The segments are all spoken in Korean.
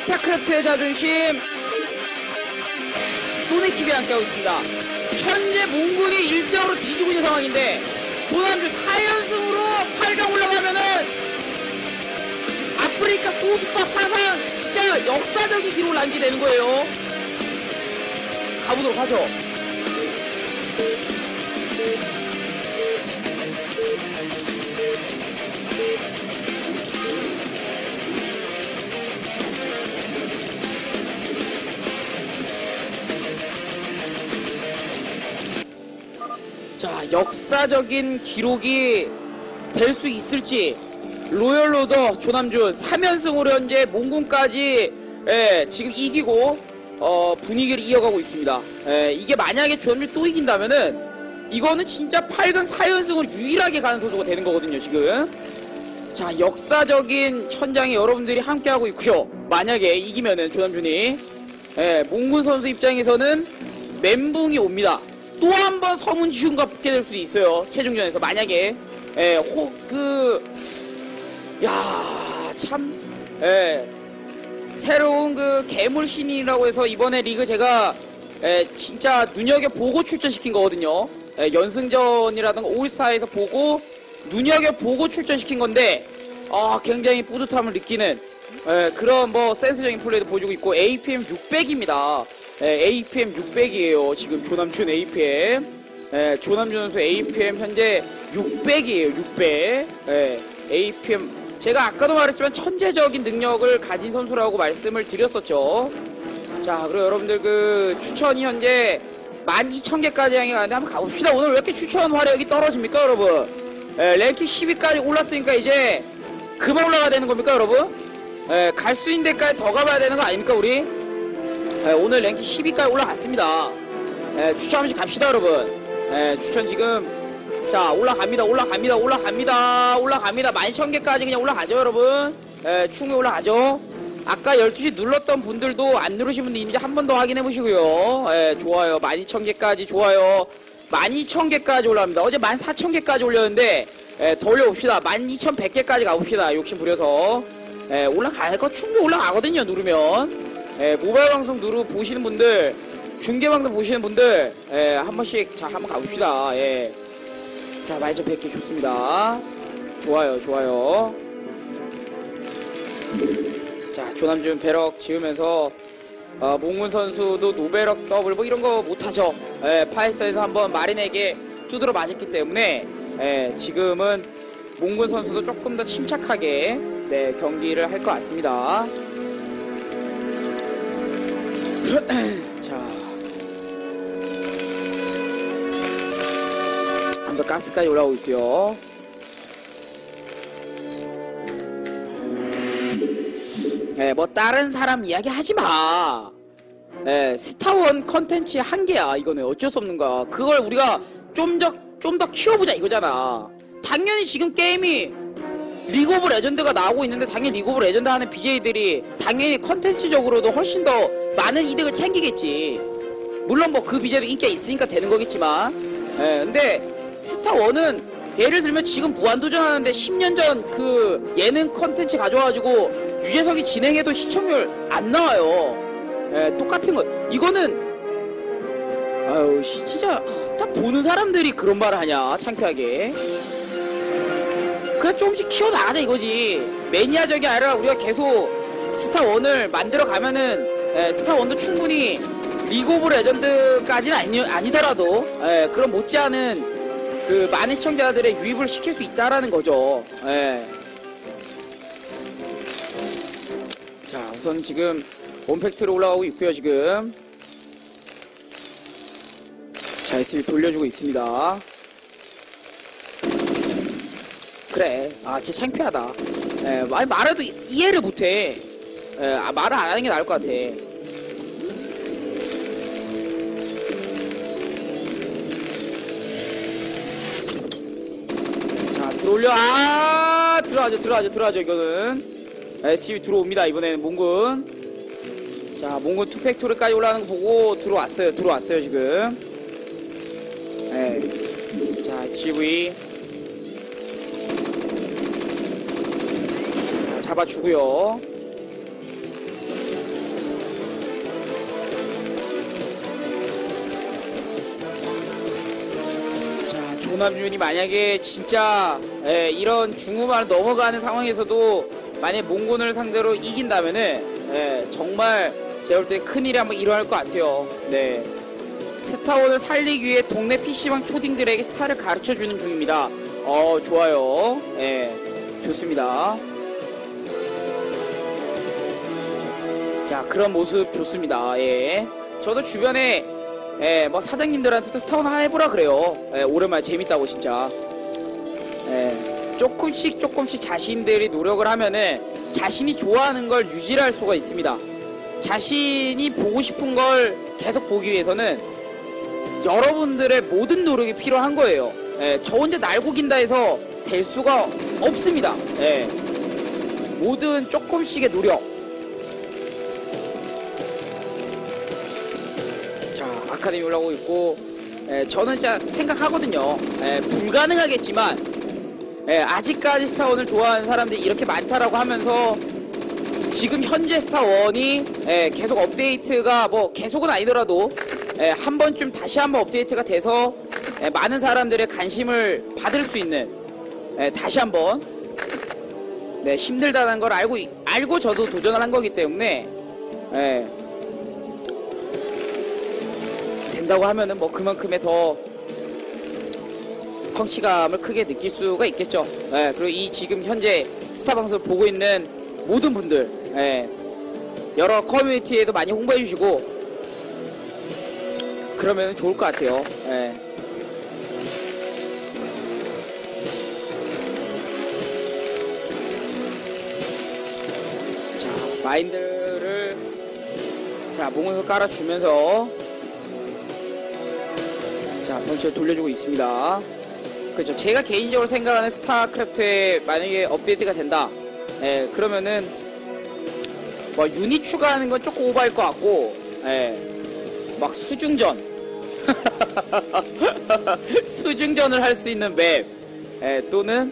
스타크래프트의 자존심 소닉TV에 함께하고 있습니다. 현재 몽군이 1대0으로 뒤지고 있는 상황인데 조남주 4연승으로 8강 올라가면은 아프리카 소스파 사상 진짜 역사적인 기록을 남기게 되는 거예요. 가보도록 하죠. 자, 역사적인 기록이 될 수 있을지 로열로더 조남준 3연승으로 현재 몽군까지 지금 이기고 분위기를 이어가고 있습니다. 이게 만약에 조남준 또 이긴다면은 이거는 진짜 8강 4연승으로 유일하게 가는 선수가 되는 거거든요 지금. 자, 역사적인 현장에 여러분들이 함께하고 있고요. 만약에 이기면은 조남준이 몽군 선수 입장에서는 멘붕이 옵니다. 또 한 번 서문지훈과 붙게 될 수도 있어요. 최종전에서 만약에 참 새로운 그 괴물신이라고 해서 이번에 리그 제가 진짜 눈여겨보고 출전시킨 거거든요. 연승전이라든가 올스타에서 보고 눈여겨보고 출전시킨 건데 굉장히 뿌듯함을 느끼는 그런 뭐 센스적인 플레이도 보여주고 있고 APM 600입니다. APM 600이에요. 지금 조남준 APM. 조남준 선수 APM 현재 600이에요. 600. APM. 제가 아까도 말했지만 천재적인 능력을 가진 선수라고 말씀을 드렸었죠. 자, 그리고 여러분들 그 추천이 현재 12,000개까지 향해 가는데 한번 가봅시다. 오늘 왜 이렇게 추천 화력이 떨어집니까, 여러분? 랭킹 10위까지 올랐으니까 이제 그만 올라가야 되는 겁니까, 여러분? 갈 수 있는 데까지 더 가봐야 되는 거 아닙니까, 우리? 오늘 랭킹 10위까지 올라갔습니다. 추천 한 번씩 갑시다, 여러분. 추천 지금 자 올라갑니다. 11,000개까지 그냥 올라가죠, 여러분. 충분히 올라가죠. 아까 12시 눌렀던 분들도 안 누르신 분들 있는지 한 번 더 확인해 보시고요. 좋아요. 12,000개까지 좋아요. 12,000개까지 올라갑니다. 어제 14,000개까지 올렸는데 더 올려봅시다. 12,100개까지 가봅시다. 욕심 부려서. 올라갈 거 충분히 올라가거든요, 누르면. 모바일 방송 보시는 분들, 중계 방송 보시는 분들, 한 번씩, 자, 한번 가봅시다. 자, 12,100개 좋습니다. 좋아요, 좋아요. 자, 조남준 배럭 지으면서, 몽군 선수도 노배럭 더블 뭐 이런 거 못하죠. 파이사에서 한번 마린에게 두드러 맞았기 때문에, 지금은 몽군 선수도 조금 더 침착하게, 경기를 할 것 같습니다. 자, 먼저 가스까지 올라오고 있고요. 뭐 다른 사람 이야기 하지마. 스타원 컨텐츠의 한계야. 이거는 어쩔 수 없는 거야. 그걸 우리가 좀 더 키워보자 이거잖아. 당연히 지금 게임이 리그 오브 레전드가 나오고 있는데 당연히 리그 오브 레전드 하는 BJ들이 당연히 컨텐츠적으로도 훨씬 더 많은 이득을 챙기겠지. 물론 뭐 그 BJ도 인기가 있으니까 되는 거겠지만, 근데 스타1은 예를 들면 지금 무한도전 하는데 10년 전 그 예능 컨텐츠 가져와가지고 유재석이 진행해도 시청률 안 나와요. 똑같은 거. 이거는 아유 진짜 스타 보는 사람들이 그런 말을 하냐, 창피하게. 그냥 조금씩 키워나가자 이거지. 매니아적이 아니라 우리가 계속 스타1을 만들어 가면은 스타1도 충분히 리그 오브 레전드까지는 아니더라도 그런 못지않은 그 많은 시청자들의 유입을 시킬 수 있다라는 거죠. 자, 우선 지금 원팩트로 올라가고 있고요. 지금 자, SB 돌려주고 있습니다. 그래, 진짜 창피하다. 말해도 이해를 못해. 말을 안 하는 게 나을 것 같아. 자, 들어올려. 들어가죠. 이거는 SCB 들어옵니다. 이번에는 몽군. 자, 몽군 투팩토리까지 올라가는 거 보고 들어왔어요 지금. 자, SCV 잡아주고요. 조남준이 만약에 진짜 이런 중후반을 넘어가는 상황에서도 만약에 몽곤을 상대로 이긴다면은 정말 제가 볼 때 큰일이 한번 일어날 것 같아요. 네. 스타원을 살리기 위해 동네 PC방 초딩들에게 스타를 가르쳐주는 중입니다. 좋아요. 좋습니다. 자, 그런 모습 좋습니다. 저도 주변에 뭐 사장님들한테도 스타원 하나 해보라 그래요. 오랜만에 재밌다고 진짜. 조금씩 자신들이 노력을 하면은 자신이 좋아하는 걸 유지할 수가 있습니다. 자신이 보고 싶은 걸 계속 보기 위해서는 여러분들의 모든 노력이 필요한 거예요. 저 혼자 날고 긴다 해서 될 수가 없습니다. 모든 조금씩의 노력. 자, 아카데미 올라오고 있고, 저는 진짜 생각하거든요. 불가능하겠지만, 아직까지 스타원을 좋아하는 사람들이 이렇게 많다라고 하면서 지금 현재 스타원이 계속 업데이트가 뭐 계속은 아니더라도 한 번쯤 다시 한번 업데이트가 돼서 많은 사람들의 관심을 받을 수 있는 다시 한번 힘들다는 걸 알고 저도 도전을 한 거기 때문에 된다고 하면은 뭐 그만큼의 더 성취감을 크게 느낄 수가 있겠죠. 그리고 이 지금 현재 스타 방송을 보고 있는 모든 분들 여러 커뮤니티에도 많이 홍보해 주시고 그러면 좋을 것 같아요. 자, 마인드를 몽을 깔아주면서 자, 번쩍 돌려주고 있습니다. 그렇죠. 제가 개인적으로 생각하는 스타크래프트에 만약에 업데이트가 된다. 그러면은 뭐 유닛 추가하는 건 조금 오버할 것 같고, 막 수중전, 수중전을 할 수 있는 맵, 또는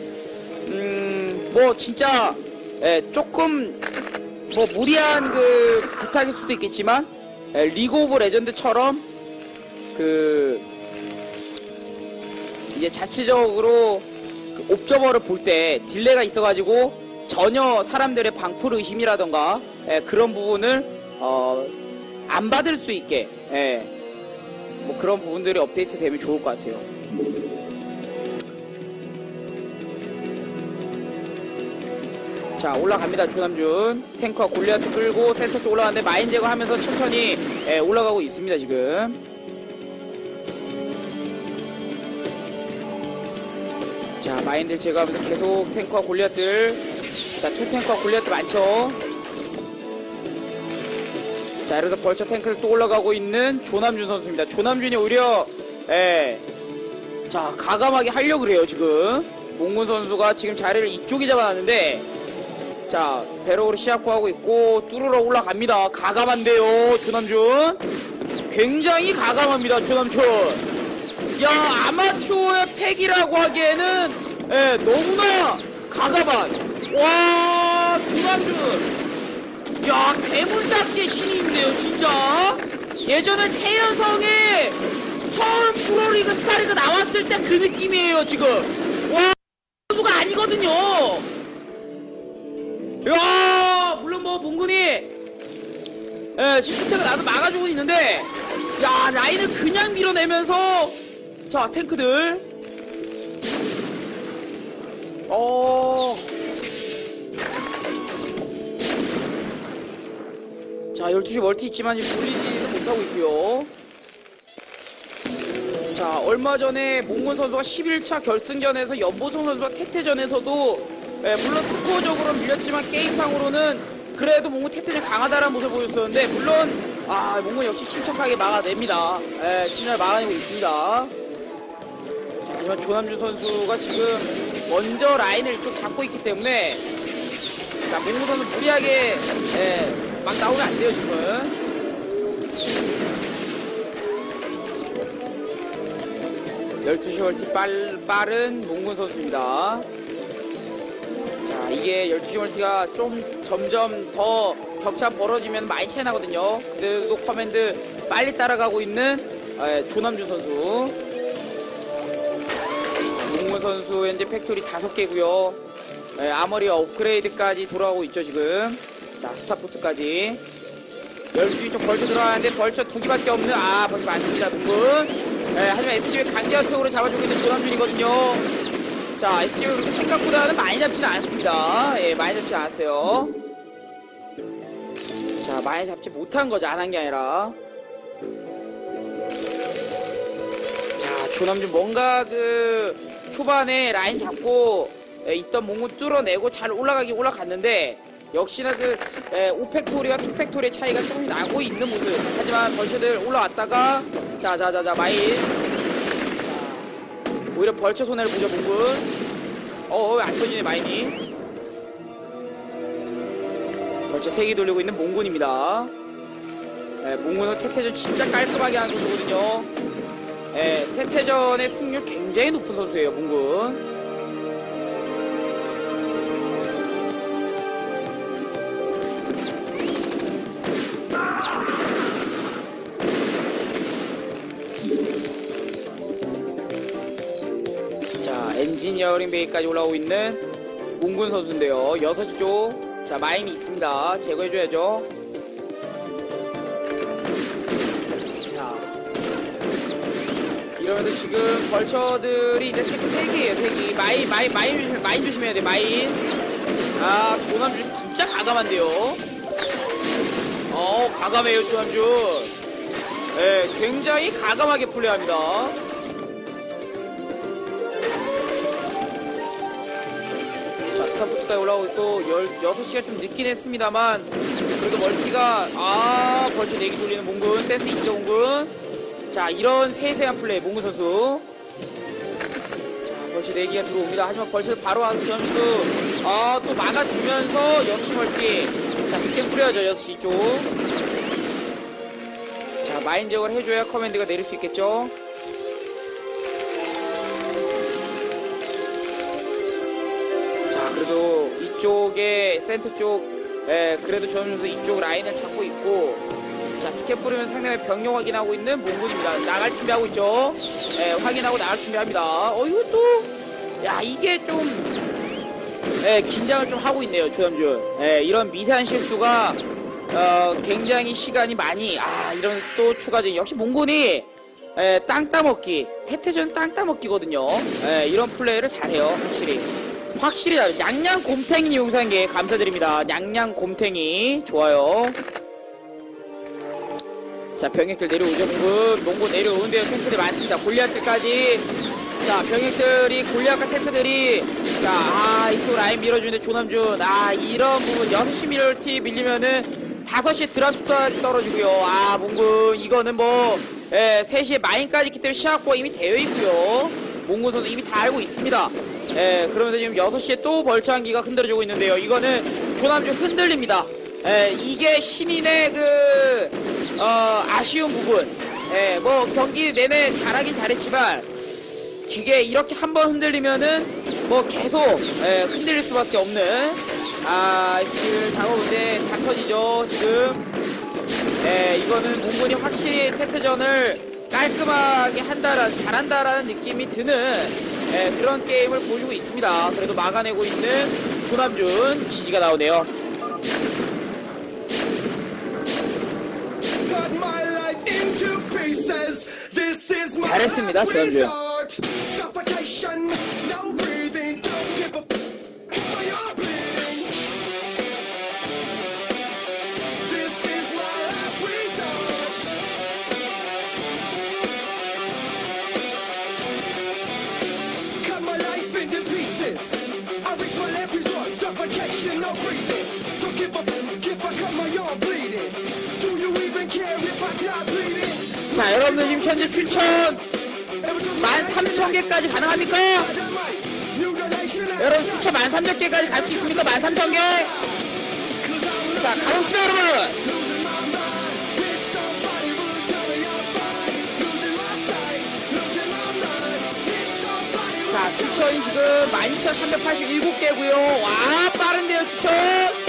뭐 진짜 조금 뭐 무리한 그 부탁일 수도 있겠지만 리그 오브 레전드처럼 이제 자체적으로 그 옵저버를 볼 때 딜레이가 있어가지고 전혀 사람들의 방풀 의심이라던가 그런 부분을 안 받을 수 있게 뭐 그런 부분들이 업데이트 되면 좋을 것 같아요. 자, 올라갑니다. 조남준 탱커 골리앗 끌고 센터 쪽 올라가는데 마인 제거하면서 천천히 올라가고 있습니다. 지금 자, 마인들 제거하면서 계속 탱커와 골리앗들. 자, 투 탱커와 골리앗들 많죠. 자, 이러면서 벌처 탱크를 또 올라가고 있는 조남준 선수입니다. 조남준이 오히려 자, 가감하게 하려고 그래요. 지금 몽군 선수가 지금 자리를 이쪽에 잡아놨는데 자, 배럭으로 시합구하고 있고 뚜루러 올라갑니다. 가감한데요. 조남준 굉장히 가감합니다. 조남준. 야, 아마추어의 팩이라고 하기에는 너무나 가감한. 와, 조남준. 야, 괴물딱지의 신이 있네요 진짜. 예전에 최연성의 처음 프로리그 스타리그 나왔을 때 그 느낌이에요 지금. 와, 선수가 아니거든요. 야, 물론 뭐 몽군이 시프트가 나도 막아주고 있는데 야, 라인을 그냥 밀어내면서 자, 탱크들 자, 12시 멀티 있지만 지금 돌리지는 못하고 있고요. 자, 얼마 전에 몽군 선수가 11차 결승전에서 연보성 선수와 태태전에서도 물론 스코어적으로는 밀렸지만 게임상으로는 그래도 몽군 태태전이 강하다라는 모습을 보였었는데 물론 몽군 역시 침착하게 막아냅니다. 진짜 막아내고 있습니다. 자, 하지만 조남준 선수가 지금 먼저 라인을 이쪽 잡고 있기 때문에 자, 몽군 선수 무리하게 막 나오면 안 돼요 지금. (12시) 멀티 빠른 몽군 선수입니다. 자, 이게 12시 멀티가 좀 점점 더 격차 벌어지면 많이 차이 나거든요. 그래도 커맨드 빨리 따라가고 있는 조남준 선수. 몽군 선수 현재 팩토리 5개고요. 네, 아머리 업그레이드까지 돌아가고 있죠 지금. 자, 스타포트까지 12시 쪽 벌쳐 들어가는데 벌쳐 2개밖에 없는 벌쳐 많습니다 몽군. 네, 하지만 SGV 강제어택으로 잡아주고 있는 조남준이거든요. 자, SGV 그렇게 생각보다는 많이 잡지는 않습니다. 예, 많이 잡지 않았어요. 자, 많이 잡지 못한 거죠. 안 한 게 아니라. 자, 조남준 뭔가 그 초반에 라인 잡고 있던 몽군 뚫어내고 잘 올라갔는데 역시나 그 5팩토리와 2팩토리의 차이가 조금 나고 있는 모습. 하지만 벌처들 올라왔다가 자 마인. 자, 오히려 벌처 손해를 보죠 몽군. 왜 안 터지네 마인이. 벌써 3개 돌리고 있는 몽군입니다. 몽군은 태태전 진짜 깔끔하게 하는 선수거든요. 태태전의 승률 굉장히 높은 선수예요 몽군. 자, 엔지니어링 베이까지 올라오고 있는 몽군 선수인데요. 6시 쪽. 자, 마인이 있습니다. 제거해줘야죠. 자, 이러면서 지금 벌처들이 이제 3개예요, 3개. 마인 조심해야 돼, 마인. 조남준 진짜 과감한데요. 과감해요, 조남준. 굉장히 과감하게 플레이합니다. 스타포트까지 올라오고 있고 6시가 좀 늦긴 했습니다만 그래도 멀티가 벌써 4개 돌리는 몽군. 센스 있죠 몽군. 자, 이런 세세한 플레이 몽군 선수. 자, 벌써 4개가 들어옵니다. 하지만 벌써 바로 와서 전투 또 막아주면서 6시 멀티. 자, 스캔 뿌려야죠 6시 쪽. 자, 마인 제거를 해줘야 커맨드가 내릴 수 있겠죠. 그래도 이쪽에 센터 쪽 그래도 조남준 이쪽 라인을 잡고 있고. 자, 스캔 뿌리면 상대방의 병력 확인하고 있는 몽군입니다. 나갈 준비하고 있죠. 확인하고 나갈 준비합니다. 이거 또 이게 좀 긴장을 좀 하고 있네요 조남준. 이런 미세한 실수가 굉장히 시간이 많이 이런 또 추가적인 역시 몽군이 땅 따먹기 태태전 땅 따먹기거든요. 이런 플레이를 잘해요 확실히 다르죠. 냥냥 곰탱이 용산계 감사드립니다. 냥냥 곰탱이 좋아요. 자, 병력들 내려오죠 몽군 내려오는데요. 탱크들 많습니다. 골리앗들까지. 자, 병력들이 골리앗과 탱크들이 이쪽 라인 밀어주는데 조남준 이런 부분 6시 미러티 밀리면은 5시에 드랍슛도 떨어지고요. 몽군 이거는 3시에 마인까지 있기 때문에 시합과 이미 되어 있고요. 몽군 선수 이미 다 알고 있습니다. 그러면서 지금 6시에 또 벌처한기가 흔들어주고 있는데요. 이거는 조남준 흔들립니다. 이게 신인의 아쉬운 부분. 경기 내내 잘하긴 잘했지만 이게 이렇게 한번 흔들리면은 계속 흔들릴 수밖에 없는 지금 작업인데 다 터지죠 지금. 이거는 몽군이 확실히 테트전을 깔끔하게 잘한다라는 느낌이 드는 그런 게임을 보여주고 있습니다. 그래도 막아내고 있는 조남준 지지가 나오네요. 잘했습니다 조남준. 자, 여러분들 지금 현재 추천 13,000개까지 가능합니까? 여러분 추천 13,000개까지 갈 수 있습니까? 13,000개. 자, 가봅시다 여러분. 자, 추천이 지금 12,387개고요 와, 빠른데요 추천.